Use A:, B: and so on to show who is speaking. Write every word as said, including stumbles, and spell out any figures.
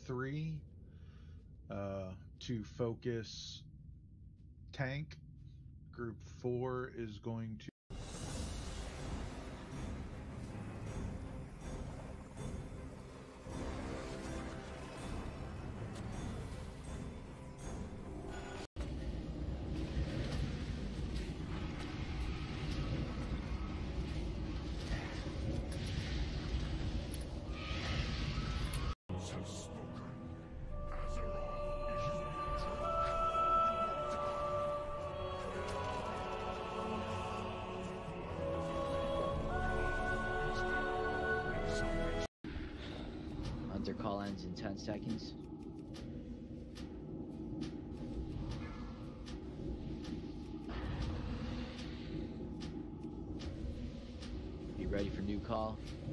A: three uh, to focus tank. Group four is going to
B: Hunter call ends in ten seconds. Be ready for new call.